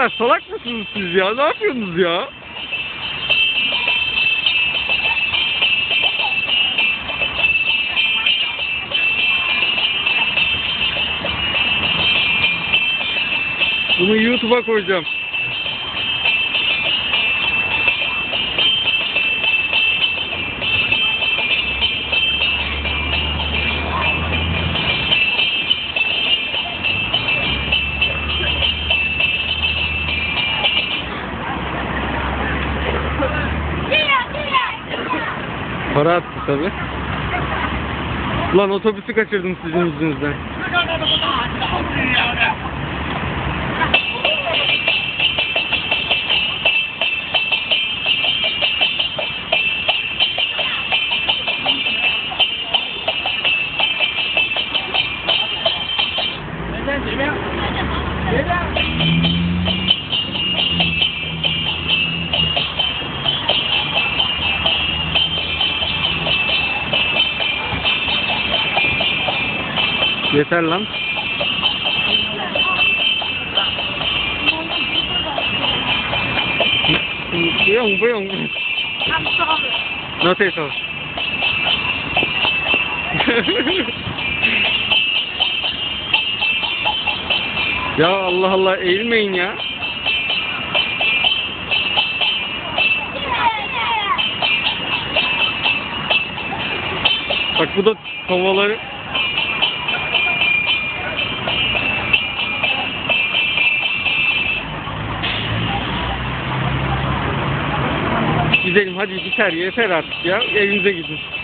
Arkadaşlar salak mısınız siz ya? Ne yapıyorsunuz ya? Bunu YouTube'a koyacağım. Para attı tabi. Lan otobüsü kaçırdım sizin yüzünüzden. Yeter lan.不用。No say so. Ya Allah Allah, eğilmeyin ya. Bak bu da kovaları. Gidelim hadi, biter yeter artık ya, evinize gidin.